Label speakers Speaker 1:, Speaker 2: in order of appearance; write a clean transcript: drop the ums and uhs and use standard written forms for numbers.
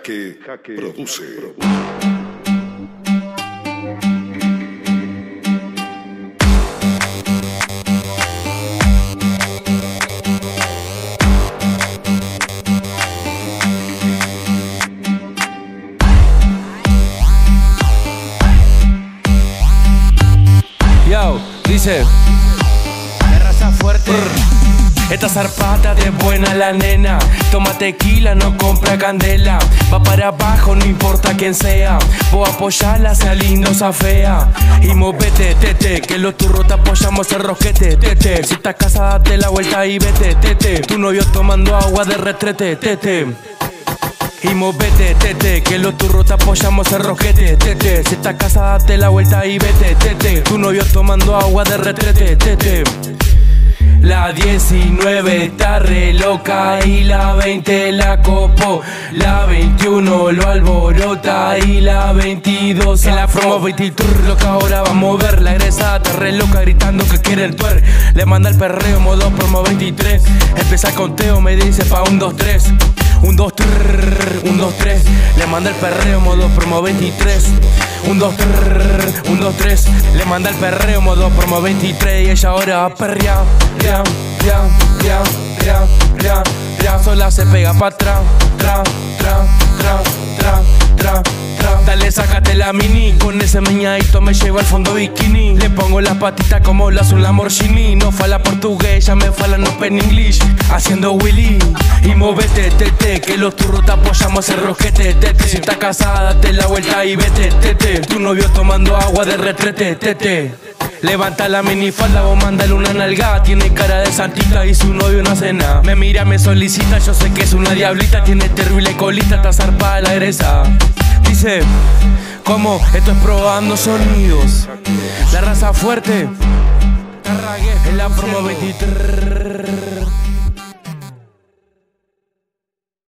Speaker 1: Jaque produce.
Speaker 2: Yo, dice de raza fuerte. Esta zarpata de buena la nena. Toma tequila, no compra candela. Va para abajo, no importa quién sea. Vos apoyala, sea lindo, sea fea. Y movete, tete, que los turros te apoyamos el rosquete, tete. Si estás casada, date la vuelta y vete, tete. Tu novio tomando agua de retrete, tete. Y movete, tete, que los turros te apoyamos el rosquete, tete. Si estás casada, date la vuelta y vete, tete. Tu novio tomando agua de retrete, tete. La 19 está re loca y la 20 la copó. La 21 lo alborota y la 22 en la promo 23 loca. Ahora va a mover la egresada, está re loca gritando que quiere el tuer. Le manda el perreo modo promo 23. Empieza el conteo, me dice pa' 1, 2, 3. 1, 2, 3, 1, 2, 3. Le manda el perreo modo promo 23. 1, 2, 3, 1, 2, 3. Le manda el perreo modo promo 23. Y ella ahora va a perrear. Sola se pega pa' atrás. Dale, sácate la mini. Con ese meñadito me llevo al fondo bikini. Le pongo las patitas como las un Lamborghini. No fala portugués, ya me fala no pen English. Haciendo Willy. Y movete, tete, que los turros te apoyamos el rosquete, tete. Si estás casada, date la vuelta y vete, tete. Tu novio tomando agua de retrete, tete. Levanta la minifalda, vos mándale una nalgada. Tiene cara de santita y su novio no hace nada. Me mira, me solicita, yo sé que es una diablita. Tiene terrible colita, está zarpada la egresada. Dice, ¿cómo? Esto es probando sonidos. La raza fuerte. En la promo 23.